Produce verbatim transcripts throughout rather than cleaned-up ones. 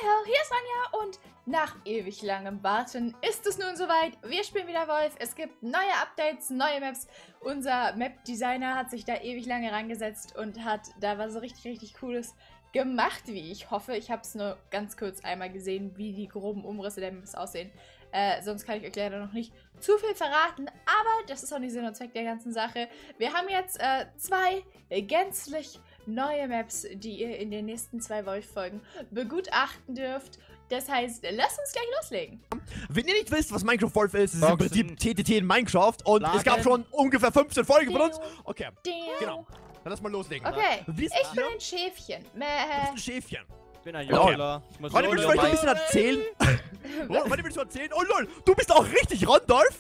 Hi ho, hier ist Anja und nach ewig langem Warten ist es nun soweit. Wir spielen wieder Wolf. Es gibt neue Updates, neue Maps. Unser Map-Designer hat sich da ewig lange reingesetzt und hat da was so richtig, richtig Cooles gemacht, wie ich hoffe. Ich habe es nur ganz kurz einmal gesehen, wie die groben Umrisse der Maps aussehen. Äh, sonst kann ich euch leider noch nicht zu viel verraten, aber das ist auch nicht Sinn und Zweck der ganzen Sache. Wir haben jetzt äh, zwei gänzlich neue Maps, die ihr in den nächsten zwei Wolf-Folgen begutachten dürft. Das heißt, lasst uns gleich loslegen. Wenn ihr nicht wisst, was Minecraft Wolf ist, es ist im Prinzip T T T in Minecraft und Lagen. es gab schon ungefähr fünfzehn Folgen von uns. Okay, Deo. genau. Dann lass mal loslegen. Okay, Wie ist ich bin hier? ein Schäfchen. Du bist Mäh. ein Schäfchen. Ich bin ein Okay. Jodler. Ich muss Warte, willst du vielleicht ein bisschen erzählen? Oh, warte, willst du erzählen? Oh lol, du bist auch richtig Rondolf.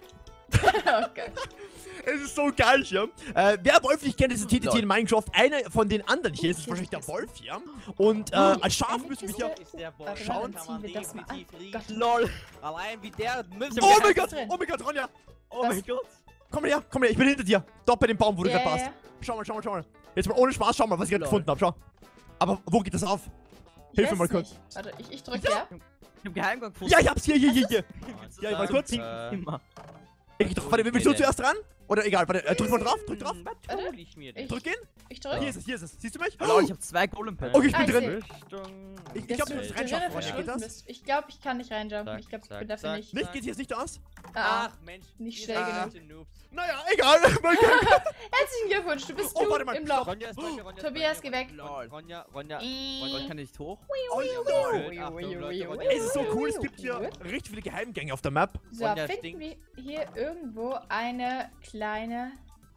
Oh Gott. Es ist so geil hier. Äh, wer Wolf nicht kennt, ist T T T in Minecraft. Einer von den anderen hier ist wahrscheinlich der Wolf hier. Und äh, als Schaf müssen wir hier... Ist der Wolf. Warte, Schauen. dann ziehen wir das mal an. Gott. LOL. Allein wie der müssen Oh wir... mein Gott, drin. oh mein Gott, Ronja. Oh Was? mein Gott. Komm mal her, komm mal her, ich bin hinter dir. Dort bei dem Baum, wo du Ja, gerade ja, warst. Schau mal, schau mal, schau mal. Jetzt mal ohne Spaß, schau mal, was ich gerade Lol. gefunden habe, schau. Aber wo geht das auf? Ich Hilf mir weiß mal kurz. nicht. Warte, ich, ich drücke ja. Ich hab Geheimgang gefunden. Ja, ich hab's hier, hier, hier, hier. Ja, mal kurz. Äh, Immer. Ich drück, warte, willst du zuerst dran? Oder egal, warte, äh, drück mal drauf, drück drauf. Was hol ich mir denn? Ich- Drück ihn. Ich drücke. Hier ist es, hier ist es. Siehst du mich? Oh, ich hab zwei Golem-Pellen. Okay, ich bin Ah, ich drin. Richtung... Ich, ich Dass glaub, du du musst drinnen reinschaffen, Ronja, geht verschwunden das? bist. Ich glaube, ich kann nicht reinjumpen. Zack, Ich glaube, ich zack, bin dafür zack. nicht. Nicht? Geht jetzt nicht aus? Ah. Ach, Mensch. Nicht ihr schnell seid genug. solche Noobs. Naja, egal. Herzlichen Glückwunsch, du bist Oh, du warte mal. im Loch. Ronja ist bei mir, Ronja ist Tobias, bei geh mir. weg. Lol. Ronja, Ronja. Ih. Kann ich nicht hoch? Oh, lol. Achtung, Leute, Ronja. Es ist so cool, es gibt hier richtig viele Geheimgänge auf der Map. So, Ronja finden stinkt. wir hier irgendwo eine kleine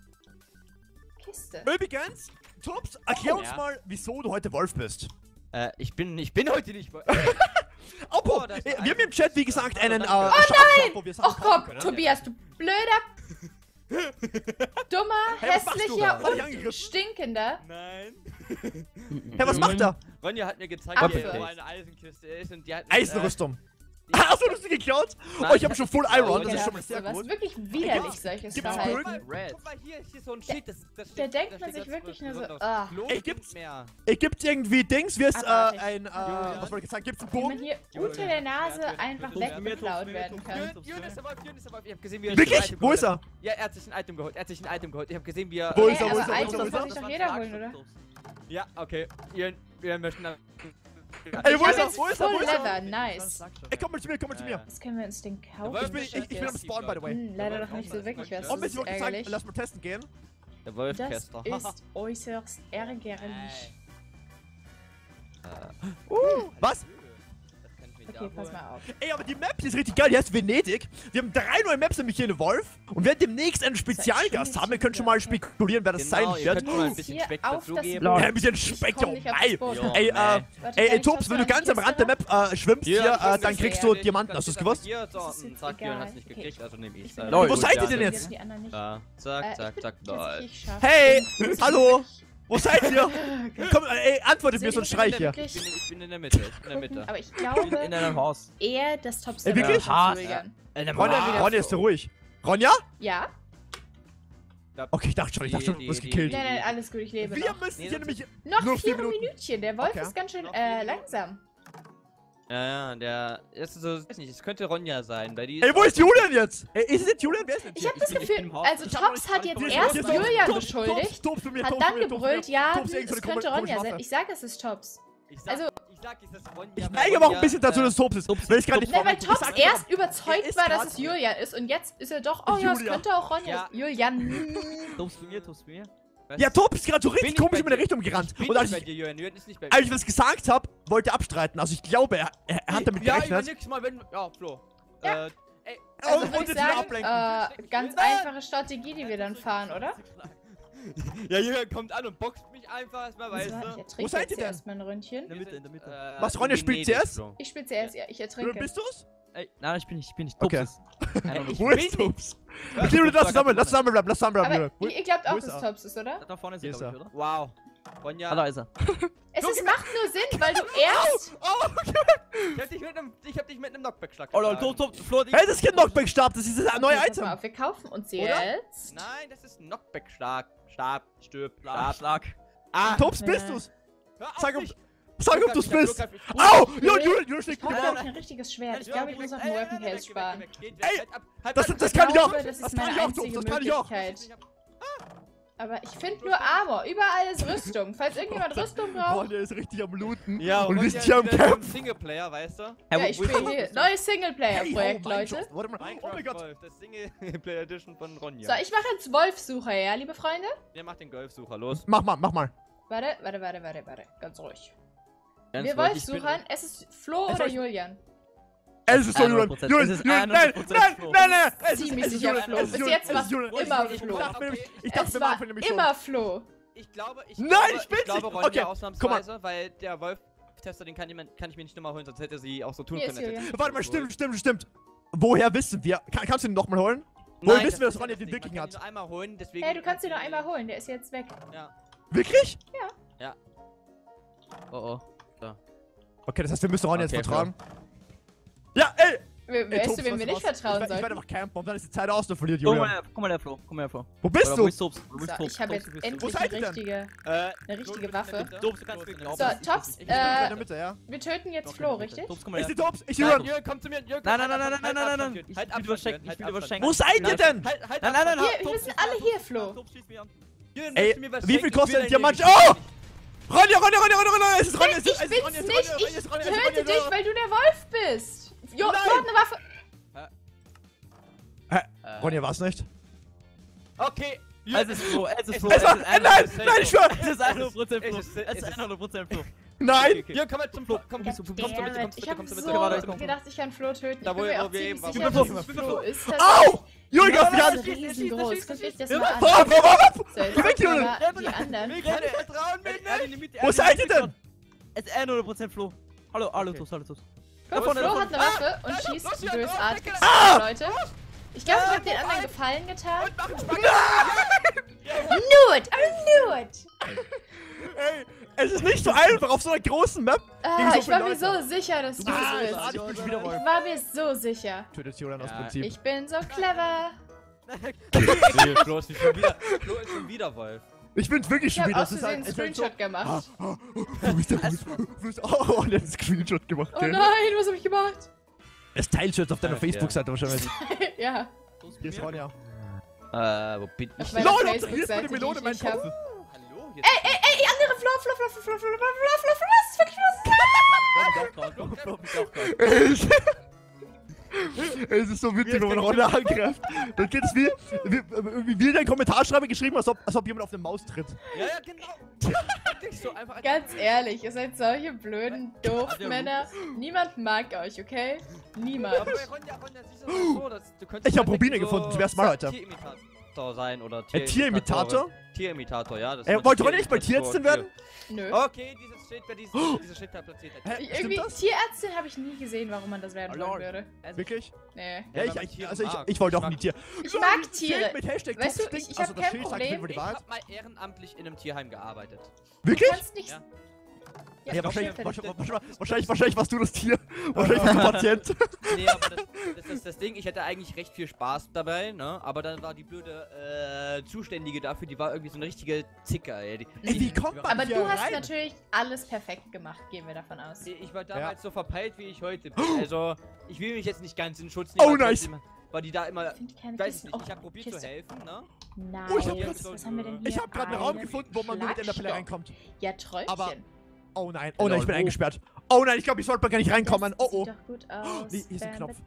Kiste. Übrigens, Tubbs, erklär Oh, uns ja. mal, wieso du heute Wolf bist. Äh, ich bin, ich bin heute nicht Wolf. Oppo, Oh, das ist äh, ein- wir haben im Chat, wie gesagt, einen äh, Oh, Schafshop, wo wir Sachen Och kaufen komm, können. Tobias, du blöder, dummer, Hey, was machst du da? hässlicher Hab ich und angegriffen? stinkender. Nein. Hey, was macht er? Ronja hat mir gezeigt, Affe. wo eine Eisenkiste ist und die hat... Eisenrüstung. Äh, Hast du das geklaut? Nein, Oh, ich habe schon Full Iron, das Ja, ist schon mal wisst ihr sehr was? gut. Wirklich widerlich, gibt's- solches gibt's Verhalten. Bögen? Guck mal, guck mal, hier ist hier so ein Schild, das, das steht, Da denkt da man steht sich was wirklich nur so, Besonderes. ah. Klo Ey, gibt's gibt's- mehr. Ey, gibt's irgendwie Dings, wie es äh, Aber ein, äh, Julian. was wollte ich sagen, gibt's einen Wie man Bogen? hier Julian. unter der Nase Julian. einfach Julian. weggeklaut werden kann. Jürgen, Jürgen ist der Wolf, Jürgen ist der Wolf. Ich hab gesehen, wie er sich ein Wirklich? Item Wo ist geholt er? hat. Ja, er hat sich ein Item geholt, er hat sich ein Item geholt. Ich hab gesehen, wie er... Wo Hey, ist er, wo aber ist er, wo ist er, Items wo ist kann er? sich doch jeder holen, oder? Ja, okay. Jürgen, Jürgen möchten... dann- Ey, Ich wo hab ist er, jetzt wo ist er, wo Full ist er? Leather, nice. Ey, komm mal zu mir, komm mal zu mir. Was können wir uns denn kaufen? Wolf Ich bin, ich, ich bin am Schönes? Spawn, by the way. Hm, leider noch nicht so wirklich was. Und Das ich ist wollte sagen, ärgerlich. lass mal testen gehen. Der Das Wolfkäster. ist äußerst ärgerlich. Uh, was? Okay, pass mal auf. Ey, aber die Map hier ist richtig geil, die heißt Venedig. Wir haben drei neue Maps, nämlich hier in Wolf. Und werden demnächst einen Spezialgast haben. Wir können schon mal spekulieren, wer das sein Genau, ihr wird. könnt mal ein Muss bisschen hier Speck auf dazu das geben. Boot. Ja, ein bisschen Ich Speck, komm oh nicht aufs mei. Boot. Jo, Ey, äh, mei. Warte, ey, kann ey, ich Tubbs, wenn du trotzdem ganz am eine Rand der Kiste Map äh, schwimmst Hier, hier, das äh, ist dann es kriegst ja. du Diamanten. Das Hast du ist das gewusst? Hier, so, Das ist und jetzt zack, Jürgen egal. hat's nicht Okay. gekriegt, also nehme Ich ich's. bin Äh, Lol, gut, wo seid ihr ja, denn ja. jetzt? Die anderen nicht. Da, zack, Äh, zack, ich bin zack, lol. tatsächlich scharf. Hey, Ich bin hallo. ziemlich- Wo seid ihr? Komm, ey, antwortet mir so ein Seht ihr, Streich ich hier. bin Ich bin, ich bin in der Mitte, ich bin in der gucken, Mitte. aber ich In, glaube in einem Haus. eher das Top Ey, wirklich? Ja. triggern. In einem Ronja, wieder Ronja ist so. ruhig. Ronja? Ja? Okay, ich dachte schon, ich dachte schon, du wirst gekillt. Nein, nein, alles gut, ich lebe Wir noch. müssen Nee, hier das nämlich... Noch nur vier vier Minuten. Minütchen. Der Wolf Okay. ist ganz schön Noch äh, vier langsam. Ja, ja, der ist so, weiß nicht, es könnte Ronja sein, weil die Ey, wo ist Julian jetzt? Ey, ist es jetzt Julian? Wer ist jetzt Ich hier? habe das bin- ich Gefühl, bin im Haus. also Ich hab noch Tops nicht hat jetzt alles- erst Hier ist noch- Julian Tops, beschuldigt, Tops, Tops, bei mir, hat Tops, dann bei mir, Tops, bei gebrüllt, mir. ja, Tops, hm, irgend so es eine könnte komische Ronja sein. Waffe. Ich sag, es ist Tops. Ich sag, Also- ich sag, ist das Ronja. Ich weil neige aber auch ein Ronja, bisschen dazu, äh, dass es Tops ist. Weil ich gerade nicht Ne, weil ich Tops sag erst einfach, er überzeugt ist war, dass grad- es Julian ist und jetzt ist er doch, oh ja, es Julia. könnte auch Ronja Ja. sein. Julian. Tobst bei mir, tobst bei mir. Was? Ja, Tops ist gerade so Bin richtig ich komisch bei in meine dir? Richtung gerannt. Ich bin Und als nicht bei ich, dir, Jürgen, Jürgen ist nicht bei als ich was gesagt habe, wollte er abstreiten. Also ich glaube, er, er er hat damit Ja, gerechnet. überleg's mal, wenn... Ja, Flo. Ja. Äh, ey, Also Und würde wollte ich jetzt wieder sagen, ablenken. äh, ganz einfache Strategie, die wir dann fahren, oder? Ja, Jürgen kommt an und boxt mich einfach, erstmal, Also, weißt ich du? ertrinke seid jetzt ihr denn? erstmal ein Röntchen. In der Mitte, in der Mitte. Äh, Was, Ronja spielt Venedig, C S? Flo. Ich spiele zuerst, ja, ich Oder ertrinke. bist du's? Ey, nein, ich bin nicht, ich bin nicht. Okay. Tobst ist. Einer Ich Wo bin ist nicht. Tops? Ja, Okay, Leute, lass Tobs zusammen, sagt lass zusammenbleiben, lass zusammenbleiben. Aber ihr, ihr glaubt Wo auch, ist dass es er? Tops ist, oder? Da vorne ist Hier er, ist glaub ich, er. oder? Wow. Ronja, Ah, da ist er. Es ist, macht nur Sinn, weil du erst... Oh, okay. ich hab dich mit einem, ich hab dich mit einem Knockback-Schlag Oh lol, geschlagen. Tob, Tob, Flo, Hey, das ist kein Knockback-Stab, das ist das neue Okay, pass mal Item. auf, wir kaufen uns Oder? jetzt... Nein, das ist ein Knockback-Schlag. Stab, Stöb, Schlag, Stab. Schlag. Ah, Tops, Ja. bist du's? hör auf Sag, ob, mich. Sag, ob du's Ich hab bist! Glück, ich hab- Au! Julian, Julian, Julian, Julian, steht Ich brauche gut. ein richtiges Schwert. Ich Ja, glaube, ich muss auf den ey, Working ey, Case ey, sparen. weg, weg, weg, Ey, halt ab, halt Das, ab, das Ich kann ich auch! glaube, das ist Das kann meine ich auch, einzige Tops, das kann ich auch! Möglichkeit. Aber ich finde nur Armor. Überall ist Rüstung. Falls irgendjemand Rüstung Boah, braucht. der ist richtig am Looten. Ja, und wir sind Ronja hier am ist wieder Camp. im Singleplayer, weißt du? Ja, ich spiele hier. Neues Singleplayer-Projekt, Hey, oh, Leute. Minecraft. Warte mal. Oh mein Minecraft Gott. Golf, das Singleplayer Edition von Ronja. So, ich mache jetzt Wolfsucher, ja, liebe Freunde? Der macht den Golfsucher, los. Mach mal, mach mal. Warte, warte, warte, warte, warte. Ganz ruhig. Ganz Wir ruhig, ich bin- Wolfsuchern. Es ist Flo Es oder soll- Julian? Es ist so, Julian. hundert Prozent. Julian, Es ist Julian, nein, hundert Prozent nein, Flo. nein, nein. Es ist- Ziemlich es ist sicher Julian, Flo. es ist Bis Julian, jetzt es ist war's Julian, es ist immer Julian. Ich Flo. dachte mir nämlich- Ich Es dachte, Es wir war machen von nämlich schon. immer Flo. Ich glaube, ich Nein, glaube, ich bin's ich glaube nicht. Ronja Okay, ausnahmsweise, weil der Wolf-Tester, den kann, jemand, kann ich mir nicht nochmal holen, sonst hätte sie auch so tun Hier können. ist als hätte Julian. sie Warte mal, das stimmt, geholt. stimmt, stimmt. Woher wissen wir? Kann, kannst du ihn nochmal holen? Woher Nein, wissen wir, dass ist Ronja das den Ding. wirklich Man hat? kann ihn nur einmal holen, deswegen... Hey, du kannst ihn hat noch sie- einmal holen. Der ist jetzt weg. Ja. Wirklich? Oh oh. Okay, das heißt, wir müssen Ronja Okay, jetzt vertrauen. Ja, ey! Wer, wer ey, ist Tops, du, wem weißt wir du nicht was? vertrauen Ich, werd- ich werde sollten? einfach campen und dann ist die Zeit aus, du verliert Guck mal Julian. her, guck mal her, Flo. Guck mal her, Flo. Wo bist Oder du? Wo ist Tops? Wo ist So, Tops? ich habe Tops, jetzt wo bist du? endlich Wo seid eine ihr denn? richtige, Äh, eine richtige Flo, Waffe. bitte. Tops, du kannst wirklich So, Tops, Ich bin in äh, der Mitte, ja. wir töten jetzt Okay, Flo, bitte. richtig? Tops, komm mal Ist her. die Tops? Ich Nein, Julian! Jürgen, komm zu mir, Jürgen, Nein, halt nein, nein, Abstand, nein, nein, halt nein, nein, Abstand, nein. halt Ich will Abstand, überschenken, halt ich will Abstand. überschenken. Wo seid ihr denn? Halt, halt Nein, nein, nein, Abstand. Hier, wir Tops, sind alle hier, Flo. Tops, schieß mich an. Jürgen, Ey, willst du mir was wie viel schenken? kostet Ich ein will dein Diamant? Geld Oh! Ronja, Ronja, Ronja, Ronja, Ronja! Es ist Ronja, es Ich ist es ist bin's Ronja, es ist nicht! Ronja, Ich es ist Ronja, es ist Ronja, töte es ist dich, Ronja. weil du der Wolf bist! Jo, Nein! Flo hat eine Waffe! Hä? Ronja war's nicht? Okay, Es ist Flo, es ist Flo. Es war, ist äh, nein, nein, ich schwör! Es ist hundert Prozent Flo. Es ist- Es es ist ist- hundert Prozent Flo. Nein! Jürgen, komm mal zum Flo. Komm, kommst du, kommst du bitte, Dammit, kommst du ich bitte, hab kommst du so bitte, kommst du bitte. gedacht, ich kann Flo töten. Da, Ich wo- bin mir wo auch wir ziemlich eben waren. sicher, Ich bin dass so- Flo ist. Au! Julian, greif mich Das an! ist riesengroß. Guck dich das mal Warum, an. warum, warum? So, jetzt Geh weg, gucken wir Julian! mal die anderen. Wir können vertrauen mir nicht. Wo seid ihr denn? Es ist hundert Prozent Flo. Hallo, hallo, Tops, hallo, Tops. Guck, vorne, Flo da hat eine Waffe und los, schießt los, Jürgen, bösartig. los, Ah! Leute, ich glaube, ich habe den anderen Gefallen getan. Und mach einen Spaß. Knew it! I knew it! Ey, es ist nicht so einfach auf so einer großen Map. Ah, Gegen so ich war viele mir so Leute. sicher, dass du Ah, es ah, bist. ich bin schon wieder Ich Wolf. war mir so sicher. Tötet Julian aus Ja, Prinzip. Ich bin so clever. Nee, Flo ist schon wieder, Flo ist schon wieder Wolf. Ich bin's wirklich Ich schon habe wieder. aus Das ist Versehen halt, einen es ist halt so, Screenshot gemacht. du bist der Du bist, oh, oh, der hat einen Screenshot gemacht. Oh gell? nein, was habe ich gemacht? Es teilt jetzt auf deiner Okay. Facebook-Seite wahrscheinlich. Ja, Hier ist Ronja. Äh, wo bin auf ich? meiner Lol, hier ist Facebook-Seite, eine die Melone ich in meinem nicht habe. Kopf. Hallo? Ey, ey, ey, andere Flo, Flo, Flo, Flo, Flo, Flo, Flo, Flo, Flo, Flo, das ist wirklich was. Es ist so witzig, wenn man Ronja angreift. Dann geht es wie, wie, wie, wie in den Kommentarschreiber geschrieben, als ob, als ob jemand auf eine Maus tritt. Ja, ja, genau. Wirklich so einfach. Ganz ehrlich, ihr seid solche blöden Doofmänner. Niemand mag euch, okay? Niemand. Aber bei Ronja, Ronja, siehst du das so, dass du könntest Ich hab perfekt Rubine so gefunden, zum ersten Mal heute. Tierimitator sein oder Ein Tierimitator? Tierimitator, ja. Das Äh, wird wollte Ronja nicht mal Tierimitator. Tierärztin werden? Nö. Okay, dieses Schild, wer dieses, dieses Schild da platziert hat. Hä, Ich- Irgendwie, stimmt das? Tierärztin habe ich nie gesehen, warum man das werden Hallo. wollen würde. Wirklich? Nee. Ja, wenn ich, man ich, Tiere also ich, mag. ich wollte auch Ich nie mag- Tier. Ich mag Tiere. Mit Hashtag Weißt du, Topstinkt, ich- ich also hab das kein Schild sagt Problem. über die Ich Wahrheit. hab mal ehrenamtlich in einem Tierheim gearbeitet. Wirklich? Du kannst nicht. Ja. Ja, wahrscheinlich, stimmt. wahrscheinlich, wahrscheinlich, wahrscheinlich, wahrscheinlich warst du das Tier. Wahrscheinlich warst du Patient. Nee, aber das, das ist das Ding, ich hatte eigentlich recht viel Spaß dabei, ne? Aber dann war die blöde äh, Zuständige dafür, die war irgendwie so eine richtige Zicker, ey. Die, Ey, wie kommt man Aber hier du hast rein? natürlich alles perfekt gemacht, gehen wir davon aus. Ich war damals so verpeilt, wie ich heute bin. Also, ich will mich jetzt nicht ganz in Schutz Oh, nehmen. aber nice. trotzdem War die da immer, Ich finde keine weiß ich Kisten. nicht, ich Oh, hab probiert Kiste. zu helfen, ne? Nice. Oh, ich hab grad- Was haben wir denn hier? Ich hab gerade einen Raum Eine gefunden, wo man nur mit in der Pelle Schlagstock. reinkommt. Ja, Träumchen. Aber- Oh nein, oh nein, ich bin Wo? eingesperrt. Oh nein, ich glaube, ich sollte mal gar nicht reinkommen. Das Oh oh. sieht doch gut aus. Nee, hier ist ein Knopf.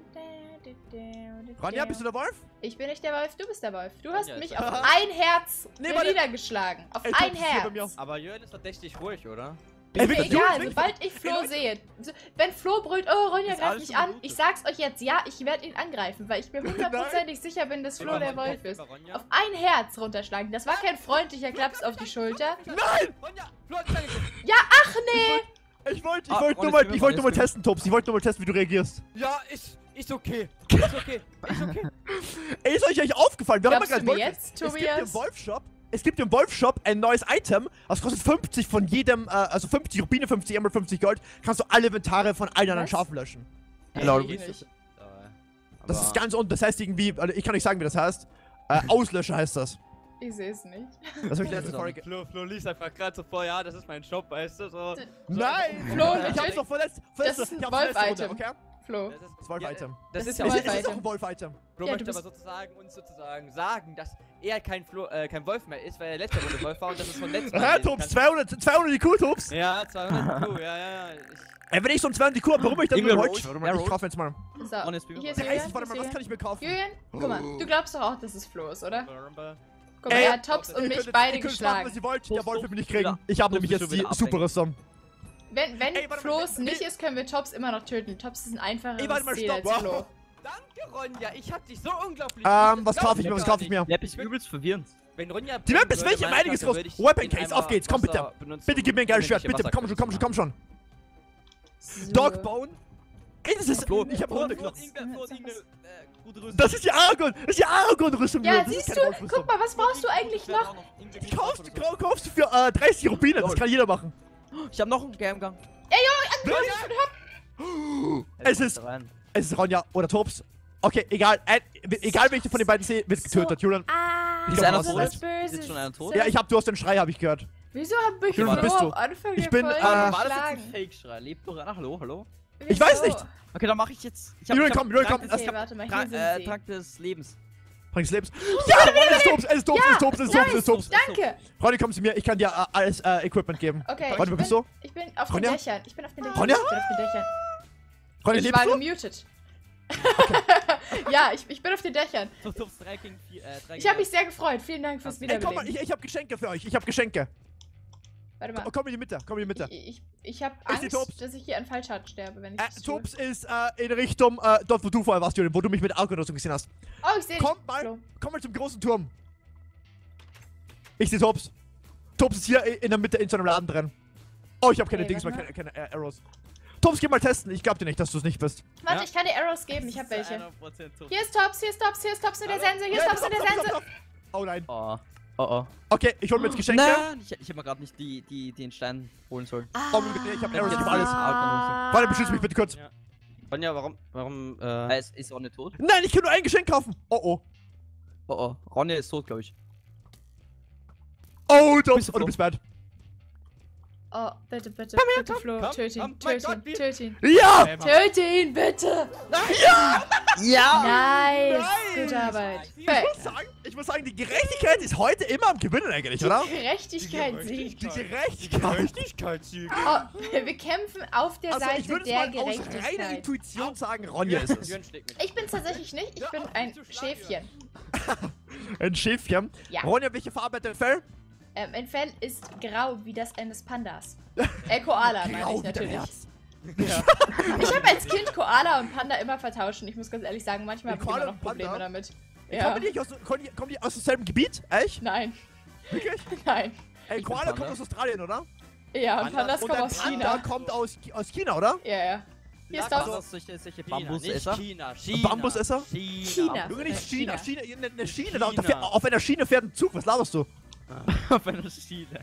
Ronja, Ronja, bist du der Wolf? Ich bin nicht der Wolf, du bist der Wolf. Du hast Ronja mich ist auf der- ein Herz Nee, warte. niedergeschlagen. Auf Ey, ein Tops ist hier bei mir. Herz. Aber Jörn ist verdächtig ruhig, oder? Ey, Ist mir wirklich, egal, Jungs, sobald ich Flo Leute. sehe. So, wenn Flo brüllt, oh, Ronja Ist greift alles mich schon an, gut. ich sag's euch jetzt, ja, ich werde ihn angreifen, weil ich mir hundertprozentig sicher bin, dass Flo Über der Ronja, Wolf ist. über Ronja. Auf ein Herz runterschlagen. Das war kein freundlicher Klaps auf die Schulter. Nein! Ronja, Flo hat dich angegriffen. Ja, ach nee! Ich wollte ich Ah, wollte Ron nur ist mal, drin, ich wollte Ron nur mal ist drin. testen, Tops. Ich wollte nur mal testen, wie du reagierst. Ja, ist, ist okay. Ist okay. Ist okay. Ey, ist euch eigentlich aufgefallen? Wir Glaubst haben du gerade mir Wolf. jetzt, Es gibt Tobias? im Wolf-Shop, es gibt im Wolf-Shop ein neues Item. Das kostet fünfzig von jedem, äh, also fünfzig Rubine, fünfzig Emerald, fünfzig Gold. Kannst du alle Inventare von allen anderen Was? Schafen löschen. Genau, Ey, du nicht. bist- Äh, Das aber- ist ganz unten. Das heißt irgendwie, also ich kann nicht sagen, wie das heißt. Äh, Auslöscher heißt das. Ich sehe es nicht. Das hab ich letzte Folge. Flo, Flo liest einfach gerade so vor, ja, das ist mein Job, weißt du, so. Nein! Flo, ich hab's legit? doch verletzt. Das verletzt ist ein ich hab's letzte Runde, Wolf-Item. okay? Flo. Das ist, Das Wolf-Item. Das Das ist ist ja ein Es was. ist, es ist Wolf-Item. auch ein Wolf-Item. Bro Ja, möchte du aber bist- sozusagen uns sozusagen sagen, dass er kein, Flo, äh, kein Wolf mehr ist, weil er letzte Runde Wolf war und das ist von letztem Hä, Tops, zweihundert, zweihundert I Q, Tops! Ja, zweihundert Q, ja, ja, ja. Ich, Ey, wenn ich so ein zweihundert I Q hab, warum ich dann Irgendwer nur Roach? Holz? Warte Ja, mal, ich Roach. kaufe jetzt mal. So, Honest, hier ist Der Julian. Eis, warte mal, hier was ist kann ich mir kaufen? Julian, guck mal, du glaubst doch auch, dass es Flo ist, oder? Rumba. Guck mal, Ey, er hat Tops und Ihr mich könnt- beide ihr könnt machen, geschlagen. was ihr wollt, der Tops, Wolf Tops, wird mich nicht wieder- kriegen. Ich habe Tops nämlich ist jetzt schon die wieder super abhängig. Rüstung. Wenn, wenn Ey, warte mal, Flo's nee. nicht ist, können wir Tops immer noch töten. Tops ist ein einfacheres Ey, warte mal, Ziel stopp, als wow. Flo. Danke, Ronja, ich hab dich so unglaublich. Ähm, was Das kaufe ich mir, glaub was kaufe ich mir? Die Map ist übelst verwirrend. Wenn Ronja Die Map ist würde, welche meine einiges Karte, groß. würde ich Weapon in Case, einmal auf geht's, komm bitte. Wasser benutzen, Bitte gib mir ein geiles Schwert, unendliche bitte, komm schon, komm schon, komm schon. So. Dogbone? Ey, das ist... Flo, Ich hab Flo, Runde Flo, geklappt. irgendeine- Flo, irgendeine, äh, gute Rüstung. Das ist die Aragorn! Das ist die Aragorn-Rüstung! Ja, das ist siehst keine du? Wolfrüstung. Guck mal, was brauchst du eigentlich noch? Die kaufst, die kau- kaufst du für äh, dreißig Rubine, das kann jeder machen. Ich hab noch einen Game-Gang. Es ist- Es ist Ronja oder Tops. Okay, egal, äh, egal welche von den beiden sehe, wird getötet. Julian. Ah, Ich Ist glaub, einer was tot? was ist Böses. Ist schon einer tot? Ja, ich hab, du hast den Schrei, hab ich gehört. Wieso hab ich Julian, Flo bist du? am Anfang Ich der bin, Folge äh, War das jetzt geschlagen? ein Fake-Schrei? Lebt doch einer? Hallo, hallo? Ich weiß Wieso? nicht. Okay, dann mach ich jetzt. Ich hab, Julian, ich hab komm, Julian, Trank komm. des- Okay, warte mal, hier Trank, sind äh, sie. Trank des Lebens. Bring's Lebens. Ja, es ist Tops, es ist Tops, es ist Tops, es ist Tops, es ist Tops. Danke! Ronja, komm zu mir, ich kann dir äh, alles äh, Equipment geben. Okay, Ronja, ich wo bist bin, du? ich bin auf Ronja? den Dächern. Ich bin auf den Dächern. Ronja? Ich bin auf den Dächern. Ronja, Ich lebst war du? gemutet. Ja, ich, ich bin auf den Dächern. So, Tops drei gegen vier, äh, drei Ich habe gegen mich sehr gefreut. Vielen Dank fürs Ey, komm mal, Wiederbeleben. ich, ich hab Geschenke für euch, ich hab Geschenke. Warte mal. Komm in die Mitte, komm in die Mitte. Ich, ich, ich habe Ist die Angst, Tops? dass ich hier an Fallschaden sterbe, wenn ich Äh, das tue. Tops ist äh, in Richtung, äh, dort wo du vorher warst, Julian, wo du mich mit Aragorn-Rüstung gesehen hast. Oh, ich sehe dich. Komm mal, Flo. komm mal zum großen Turm. Ich sehe Tops. Tops ist hier in der Mitte in so einem Laden drin. Oh, ich habe keine Okay, Dings mehr, warte keine, keine äh, Arrows. Tops, geh mal testen. Ich glaub dir nicht, dass du es nicht bist. Warte, Ja. ich kann dir Arrows geben. Ich habe welche. hundert Prozent Tops. Hier ist Tops, hier ist Tops, hier ist Tops in der Sense, hier ist Ja, Tops in der stopp, stopp, Sense. stopp, stopp. Oh nein. Oh, oh, oh. Okay, ich hol mir jetzt Geschenke. Nein, ich, ich hab mir gerade nicht die, die, den Stein holen sollen. Oh, ich hab Arrows, ich hab alles. Ah. Warte, beschütze mich bitte kurz. Ja. Ronja, warum, warum, äh... Er ist, ist Ronja tot? Nein, ich kann nur ein Geschenk kaufen. Oh, oh. Oh, oh. Ronja ist tot, glaube ich. Oh, Tops. Bist du Oh, du bist bad. Oh, bitte, bitte, Komm her, bitte, komm, Flo. komm, Töte ihn, komm, mein töte ihn, Gott, wie- töte ihn. Ja! Töte ihn, bitte! Ja! Nice! Nein. Gute Arbeit. Ich Perfekt. muss, sagen, ich muss sagen, die Gerechtigkeit ist heute immer am Gewinnen eigentlich, oder? Die Gerechtigkeit siegt. Die Gerechtigkeit. Gerechtigkeitssieg. Oh, wir kämpfen auf der Also ich Seite würde der mal aus reiner Gerechtigkeit. Intuition sagen, Ronja ist es. Jürgen schlägt mich. Ich bin tatsächlich nicht, ich bin ein Schäfchen. Ein Schäfchen. Ja. Ronja, welche Farbe hat dein Fell? Ähm, mein Fell ist grau wie das eines Pandas. Äh, Koala meine Grau ich wie dein natürlich. Herz. Ich habe als Kind Koala und Panda immer vertauscht. Ich muss ganz ehrlich sagen, manchmal habe ich Koala immer noch und Panda? Probleme damit. Kommen Ja. die, nicht aus, kommen, die, kommen die aus demselben Gebiet? Echt? Nein, Wirklich? nein. Ey, Ich bin Koala kommt Panda. aus Australien, oder? Ja, und Panda- Pandas Und kommen ein aus Panda China. kommt aus, aus China, oder? Ja, ja. Hier ist Lag Tops. Das solche, solche China, Bambusesser. nicht China, China. Bambusesser? China. China. Junge, nicht Äh, China. China. China, eine, eine Schiene. China. Da, da fährt, auf einer Schiene fährt ein Zug. Was laberst du? Auf einer Schiene.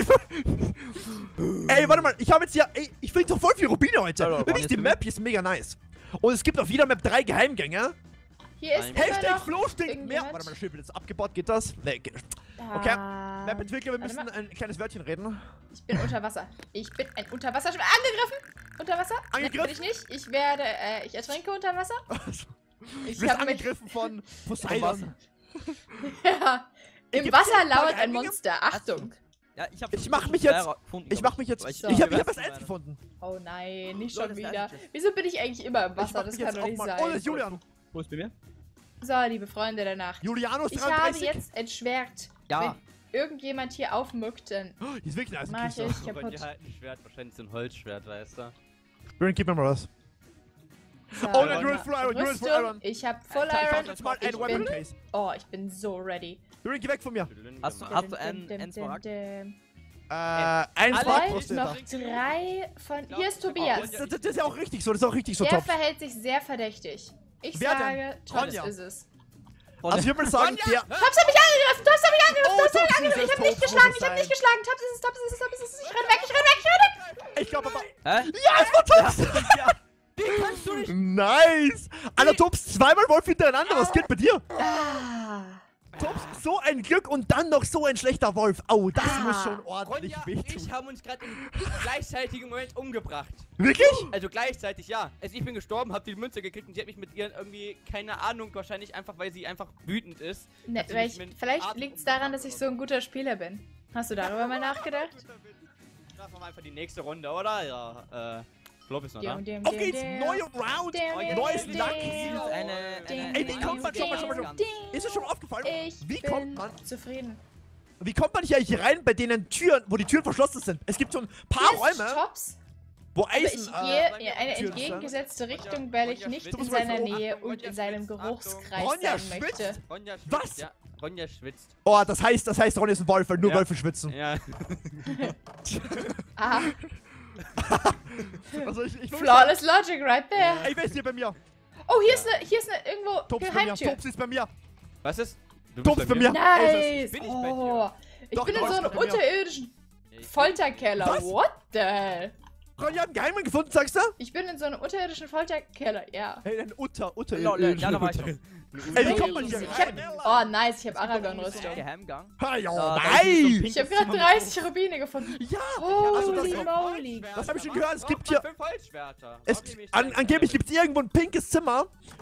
Ey, warte mal. Ich habe jetzt ja... Ey, ich finde doch voll viel Rubine heute. Hallo, Wirklich, jetzt die bin Map hier ist mega nice. Und es gibt auf jeder Map drei Geheimgänge. Hier ist Nein. immer Hashtag noch Flo stinkt mehr. irgendjemand. Warte mal, das Schild wird jetzt abgebaut. Geht das? Nee, geht. Okay. Ah, Map-Entwickler, wir warte müssen mal. ein kleines Wörtchen reden. Ich bin unter Wasser. Ich bin ein Unterwasser. Angegriffen? Unter Wasser? Nein, Angegriffen? bin ich nicht. Ich werde, äh, ich ertrinke unter Wasser. Du Ich bist habe mich, angegriffen von Poseidon. ja. Im Gibt's Wasser noch ein paar lauert ein Geheimgänge? Monster. Achtung. Ja, ich hab Ich mach mich jetzt- Gefunden, Ich glaub mach mich jetzt... Weil Ich, So. ich hab, ich hab weiß was nicht, eins gefunden. Oh nein, nicht Leute, schon das wieder. ist jetzt- Wieso bin ich eigentlich immer im Ich Wasser? mach Das mich kann jetzt doch auch nicht mal... Oh, das ist sein. Julian. Wo ist bei mir? So, liebe Freunde der Nacht. Julianus Ich habe dreiunddreißig. jetzt ein Schwert. Ja. Wenn irgendjemand hier aufmuckt, dann Oh, die ist wirklich nice. mach Kiste. ich Bei kaputt. dir halt ein Schwert, wahrscheinlich so ein Holzschwert, weißt du. Julian, gib mir mal was. So, Oh, nein, warte du mal. hast Full Iron, du hast Full Rüstung. Iron. Ich hab Full Ich kauf Iron. jetzt mal Ich ein Weapon bin, Case. oh, ich bin so ready. Julian, geh weg von mir. Hast du- Dim, Hast du dim, einen- dim, einen dim, Smaragd? dim. Äh, ein Alle Spark Bald kostet noch er. drei von. glaub, Hier ist ich hab auch Tobias. Ronja- Das, das ist ja auch richtig so, das ist auch richtig so Der top. verhält sich sehr verdächtig. Ich Wer denn? sage, Tops Ronja. ist es. Also ich würde mal sagen, der... Tops hat mich angegriffen! Tops hat mich angegriffen! Oh, Tops hat mich Tops angegriffen! ist Ich hab es, nicht Tops geschlagen! muss Ich hab es nicht geschlagen! Tops ist es! Tops ist es! Tops ist es! Ich renn weg! Ich renn weg! Ich renn weg! Ich glaube aber... Hä? Ja, es war Tops! Ja. Wie kannst du nicht? Nice! Alter, Tops, zweimal Wolf hintereinander, was geht bei dir? Ah. Tops, so ein Glück und dann noch so ein schlechter Wolf. Au, das Ah. muss schon ordentlich Ronja, wehtun. ich haben uns gerade im gleichzeitigen Moment umgebracht. Wirklich? Also gleichzeitig, ja. Also ich bin gestorben, hab die Münze gekriegt und sie hat mich mit ihren irgendwie, keine Ahnung, wahrscheinlich einfach, weil sie einfach wütend ist. Ne, hat sie weil mich ich, mit vielleicht Atem liegt es daran, dass ich so ein guter Spieler bin. Hast du darüber mal nachgedacht? Machen wir einfach die nächste Runde, oder? Ja, äh, Flo ist noch da. Dim, dim, Auf dim, geht's, dim. neue Round, Dim, neues dim, Luck. dim. Eine, Ding, eine, Ey, wie kommt man schon mal, schon mal, schon mal. Ding. Ist es schon mal aufgefallen? Ich Wie bin kommt man, zufrieden. wie kommt man hier eigentlich rein bei denen Türen, wo die Türen verschlossen sind? Es gibt so ein paar Hier ist Räume, Tops, wo aber ich Eisen, äh, gehe in eine Türen entgegengesetzte sind. Richtung, weil ich Ronja nicht schwitzt. in Du musst mal seiner so- Nähe Achtung, und Ronja in seinem schwitzt. Geruchskreis Ronja sein schwitzt? möchte. Ronja schwitzt, Was? Ja, Ronja schwitzt. oh, das heißt, das heißt, Ronny ist ein Wolf, weil nur Ja. Wölfe schwitzen. Ja. Ah, Also ich, ich flawless logic right there. Ey, wer ist hier bei mir? Oh, hier ist eine, hier ist eine irgendwo Tops bei mir, Geheimtür. Tops ist bei mir. Was ist? Du Tops bei mir. Ey, Nice. bin ich bei dir? Oh, ich Doch, bin in du so bist einem bei mir. unterirdischen Folterkeller. Was? What the hell? Ronny hat einen Geheimen gefunden, sagst du? Ich bin in so einem unterirdischen Folterkeller, ja. Hey, ein Utter, Utter. Lol, äh, ja, da war ich Utter. schon. Ey, wie kommt man Crazy. hier Ich rein? hab, oh, nice, ich habe Aragorn-Rüstung. Geheimgang. Ha, ja, Da- da ist so ein nein! pinkes Ich habe gerade Zimmer mit dreißig Rubine gefunden. Ja, also das, Holy moly. das hab ich schon gehört, es gibt Braucht hier- man fünf Holzschwerter. es, Warum nehme ich an, das? angeblich gibt es irgendwo ein pinkes Zimmer.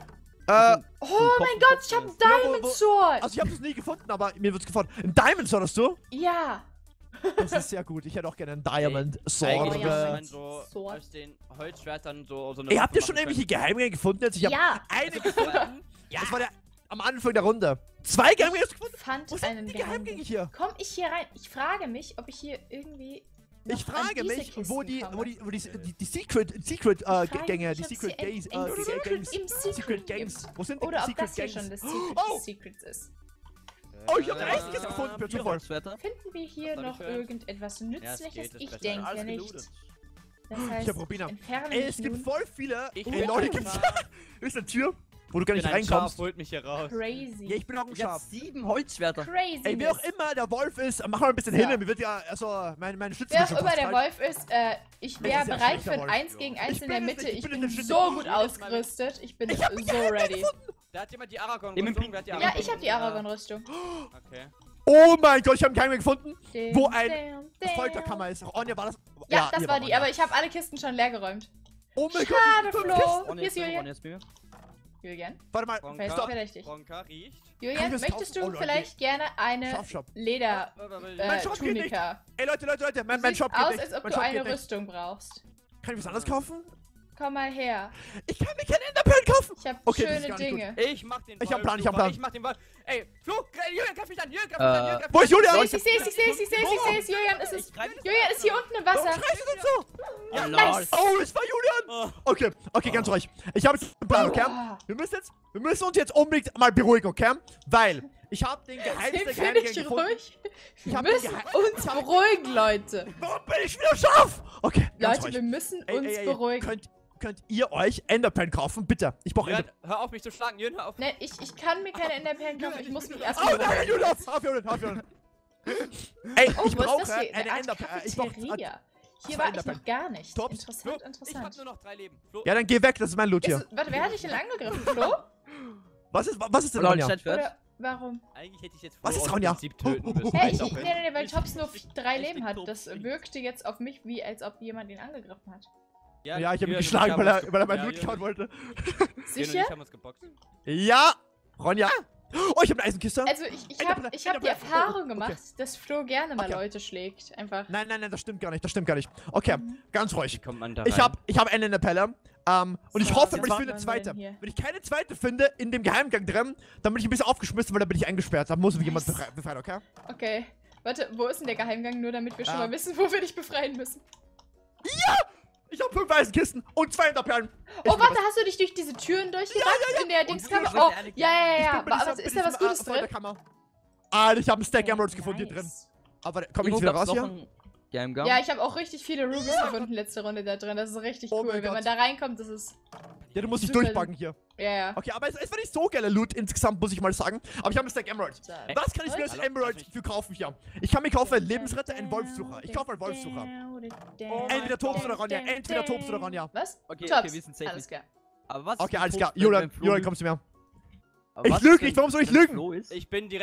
Äh, Oh mein Gott, ich habe ein Ja, wo- Diamond wo- Sword. also ich habe es nie gefunden, aber mir wird's gefunden. Ein Diamond Sword hast du? Ja. Das ist sehr gut, ich hätte auch gerne einen Diamond Sword. Eigentlich ja. müsste äh. man so Sword. aus den Holzschwertern so, so eine Ey, habt ihr Waffe schon machen irgendwelche Geheimgänge gefunden jetzt? Ich habe Ja. eine gefunden. Das war der am Anfang der Runde. Zwei Geheimgänge hast du gefunden? Fand Wo sind einen die Geheimgänge Geheimgang. hier? Komm ich hier rein? Ich frage mich, ob ich hier irgendwie noch Ich an frage diese mich, Kisten wo die, komme. wo die, wo die, die, die Secret, Secret äh, frage Gänge, mich, die ob Secret sie ein- Gays, ein äh, Secret Gangs, im Secret Secret Gangs. Wo sind die Oder ob Secret das hier Gangs? schon das Secret Oh! des Secrets ist. Oh, ich hab eine Äh, Eiskiste gefunden, per Zufall. Holzschwerter. Finden wir hier Was hab noch ich gehört? irgendetwas Ja, es Nützliches? geht, das Ich Beste. denke Alles nicht. gelootet. Das heißt, Ich hab Rubina. entferne Ey, mich es gibt nun. voll viele. Ich Ey, bin Leute, ein gibt's. Schaf. Hier ist eine Tür, wo du gar Ich nicht bin ein Schaf, reinkommst. holt mich hier raus. Crazy. Ja, ich bin auch ein Ich hab Schaf. sieben Holzschwerter. Crazy. Ey, wer auch immer der Wolf ist, mach mal ein bisschen Ja. hin. Mir wird ja, also, meine, meine Schütze Wer wird auch schon immer fast der kalt. Wolf ist, äh, ich Das wäre ist ja ein bereit schlechter für ein Wolf. eins gegen eins Ich in bin der es Mitte. nicht, ich Ich bin bin in der so Schnitte. gut ausgerüstet. Ich bin so ready. Da hat jemand die Aragorn Im Rüstung. Wer hat die Ja, Aragorn ich habe die Aragorn-Rüstung. Okay. Oh mein Gott, ich habe einen Geheimgang gefunden, wo Dim, ein dim, dim. Folterkammer ist. Ronja, war das? Ja, das ihr war die, Ronja. aber ich habe alle Kisten schon leer geräumt. Oh mein Gott, Schade, fünf Flo. Kisten. Ronny Hier ist ist bei mir, Julian. Ronny ist bei mir. Julian, Warte mal, wer ist Ronka, verdächtig? Ronka riecht. Kann Julian, ich das möchtest kaufen? du Oh, Leute. vielleicht gerne eine Schafschop. Leder Mein äh, Shop geht nicht. Tunika? Ey, Leute, Leute, Leute, mein, Du mein siehst Shop geht aus, nicht. als ob mein du Shop eine geht nicht. Rüstung brauchst. Kann ich was anderes kaufen? Komm mal her. Ich kann mir keine Enderperlen kaufen. Ich habe Okay, das ist schöne gar nicht gut. Dinge. Ich mach den Ich hab Wolf, Plan, ich du hab Plan. Ich mach den Wolf. Ey, Flo, Julian, greif mich an. Julian, greif mich Äh, an. Julian, greif Wo mich ist Julian? Ich sehe es, ich sehe es, ich sehe es, ich sehe es, ich sehe es. Julian ist es. Ich greif- Julian ist hier unten im Warum Wasser. schreist du denn so? Ja, nice. Oh, es war Julian. Okay, okay, ganz ruhig. Ich habe jetzt einen Plan, okay? Oh. Wir müssen jetzt, wir müssen uns jetzt unbedingt mal beruhigen, okay? Weil ich habe den Sind geheimsten wir Geheimgang nicht gefunden. ruhig? Ich Wir hab den müssen Geheim- uns ich hab- beruhigen, Leute. Warum bin ich wieder scharf? Okay, ganz Leute, ruhig. wir müssen Ey, uns ey, ey, beruhigen. Könnt, könnt ihr euch Enderperlen kaufen? Bitte. Ich brauche Julian, Enderperlen. hör auf mich zu schlagen. Julian, hör auf. Ne, ich, ich kann mir keine Enderperlen kaufen. Ich muss mich Oh erstmal nein, beruhigen. Julian! Auf Julian, auf Julian. Ey, Oh, ich wo brauche ist das hier? eine Eine Art Enderperle. Ich brauche Cafeteria. Hier zwei war ich Enderperlen. noch gar nicht. Tops. Interessant, Flo, ich hab interessant. nur noch drei Leben. Flo, Ja, dann geh weg, das ist mein Loot Ist, hier. warte, wer hat dich denn angegriffen, Flo? Was ist, was ist denn Lol, Ronja? Stadtschwert. Oder warum? eigentlich hätte ich jetzt Was Flo ist aus Ronja? Prinzip töten müssen. Hä, ich, Auch nee, wenn- nee, nee, weil Ich- Tops nur ich- drei ich Leben bin hat. tot. Das wirkte jetzt auf mich, wie als ob jemand ihn angegriffen hat. Ja, ich habe ihn Julian und geschlagen, haben weil uns er, weil er mein ge- Loot ja, klauen Julian- wollte. Julian und Sicher? ich haben uns geboxt. Ja! Ronja! Oh, ich habe eine Eisenkiste. Also ich, ich habe Enderperle, ich hab die Enderperle. Erfahrung Oh, gemacht, okay. dass Flo gerne mal Okay. Leute schlägt. Einfach. Nein, nein, nein, das stimmt gar nicht. Das stimmt gar nicht. Okay, Mhm. ganz ruhig. Wie kommt man da Ich rein? habe ich hab eine Enderperle. Ähm, und ich So, hoffe, jetzt ich machen finde wir eine zweite. denn hier? Wenn ich keine zweite finde in dem Geheimgang drin, dann bin ich ein bisschen aufgeschmissen, weil da bin ich eingesperrt. Da muss mich jemand Nice. befrei befreien, okay? Okay. Warte, wo ist denn der Geheimgang? Nur damit wir schon Ah. mal wissen, wo wir dich befreien müssen. Ich habe fünf Eisenkisten und zwei Enderperlen. Ich Oh, bin warte, hast du dich durch diese Türen durchgedacht? In der Dingskammer? durch Oh, eine- ja, ja, Ich ja. bin bei Aber dieser- was, bei ist da was diesem, Gutes äh, drin? Folterkammer. Ah, ich habe einen Stack Emeralds Oh, gefunden hier drin. nice. Aber komm ich Irgendwo jetzt wieder gab's raus noch hier? einen Geheimgang. Ja, ich habe auch richtig viele Rubies gefunden letzte Runde da drin. Das ist richtig Oh cool. mein Wenn man Gott. da reinkommt, das ist. Ja, du musst dich Super. durchbacken hier. Ja, ja. Okay, aber es, es war nicht so geiler Loot insgesamt, muss ich mal sagen. Aber ich habe einen Stack Emerald. Was kann ich mir als Hallo? Emerald für kaufen hier? Ich kann mir kaufen einen Lebensretter, einen Wolfssucher. Ich kaufe einen Wolfssucher. Entweder Tops oder Ronja, entweder Tops oder Ronja. Was? Okay, Tops. okay, wir sind safe. Alles klar. Aber was Okay, ist alles mit klar. Tops, wenn- Julian, wenn Flo Julian, lügt? kommst du mir? Aber Ich was lüge ist, nicht, wenn- warum soll ich wenn lügen? Flo ist? Ich bin direkt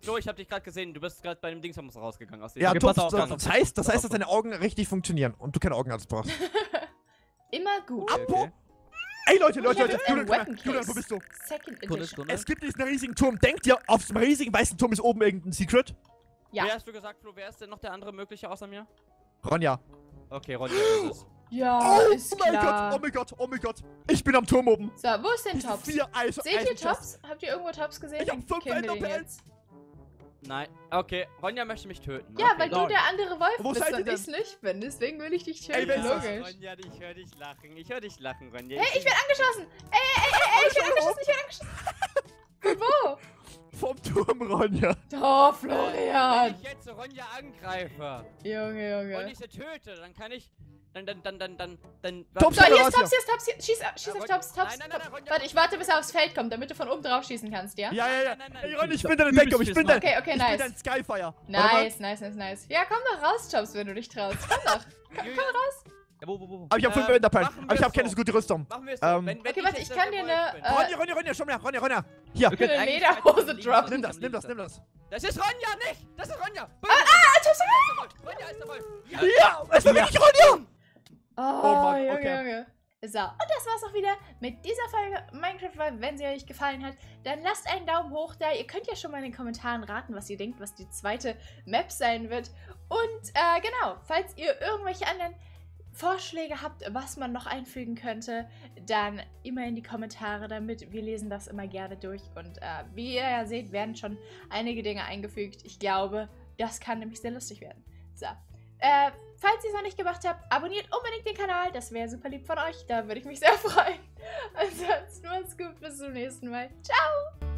Flo, ich hab dich gerade gesehen. Du bist gerade bei dem Dingsbums rausgegangen. Aus dem Ja, Okay, Tups, pass auf, das, pass auf. das heißt, das Pass heißt, auf. dass deine Augen richtig funktionieren und du keinen Augenarzt brauchst. Immer gut. Okay, okay. Ey, Leute, Ich Leute, hab Leute, jetzt einen Julian, Julian, Weapon Julian, wo Case. bist du? Second Sekunde, Edition. Sekunde. Es gibt diesen riesigen Turm. Denkt ihr, auf dem riesigen weißen Turm ist oben irgendein Secret? Ja. Wer hast du gesagt, Flo? Wer ist denn noch der andere mögliche außer mir? Ronja. Okay, Ronja ist es. Ja, Oh ist mein klar. Gott, oh mein Gott, oh mein Gott. Ich bin am Turm oben. So, wo ist denn Diese Tops? vier Eis Seht ihr Eisenchests. Tops? Habt ihr irgendwo Tops gesehen? Ich hab Dann fünf killen wir den Enderperlen. jetzt. Nein. Okay, Ronja möchte mich töten. Ja, okay. weil du Lol. der andere Wolf Wo bist seid ihr und denn? ich nicht bin. Deswegen will ich dich Ey, töten. wer ist das? Logisch. Ronja, ich höre dich lachen. Ich höre dich lachen, Ronja. Hey, ich werde angeschossen! Ey, ey, ey, ey, ich werde angeschossen, ich werde angeschossen! Von wo? Vom Turm, Ronja. Oh, Wenn Florian! ich jetzt Ronja angreife Junge, und Junge. ich sie töte, dann kann ich. Dann, dann, dann, dann, dann, dann. Tops, So, hier raus ist Tops, hier ist Tops, hier. Schieß, schieß Ja, auf Ronja- Tops, Tops. Nein, nein, nein, Tops. Ronja- Warte, ich warte, bis er aufs Feld kommt, damit du von oben drauf schießen kannst, ja? Ja, ja, ja. Nein, nein, nein, Ey, nein. Ronja, ich bin dein Backup. Ich bin dein. Okay, okay, Ich bin nice. dein Skyfire. Nice, nice, nice, nice. Ja, komm doch raus, Tops, wenn du dich traust. Komm doch. Komm, komm raus. Ja, wo, wo, wo? Aber ich hab fünf Ähm, Enderperlen. machen Aber ich wir hab keine so. so gute Rüstung. Machen wir es so. Ähm, wenn, wenn Okay, ich warte, jetzt ich der kann dir Wolf eine, bin. äh, Ronja, Ronja, Ronja, schon mal, Ronja, Ronja. Hier. Ich will eine eigentlich Lederhose weiter droppen. Nimm das, nimm das, nimm das. Das ist Ronja nicht! Das ist Ronja! Ah, ah, Tops, Ronja ist der Wolf! Ja. Ja, es war wirklich Ronja. Oh, Mann, Junge, okay. Junge. So, und das war's auch wieder mit dieser Folge Minecraft Wolf. Wenn sie euch gefallen hat, dann lasst einen Daumen hoch da. Ihr könnt ja schon mal in den Kommentaren raten, was ihr denkt, was die zweite Map sein wird. Und äh, genau, falls ihr irgendwelche anderen Vorschläge habt, was man noch einfügen könnte, dann immer in die Kommentare damit. Wir lesen das immer gerne durch. Und äh, wie ihr ja seht, werden schon einige Dinge eingefügt. Ich glaube, das kann nämlich sehr lustig werden. So, äh, falls ihr es noch nicht gemacht habt, abonniert unbedingt den Kanal. Das wäre super lieb von euch. Da würde ich mich sehr freuen. Ansonsten macht's gut. Bis zum nächsten Mal. Ciao!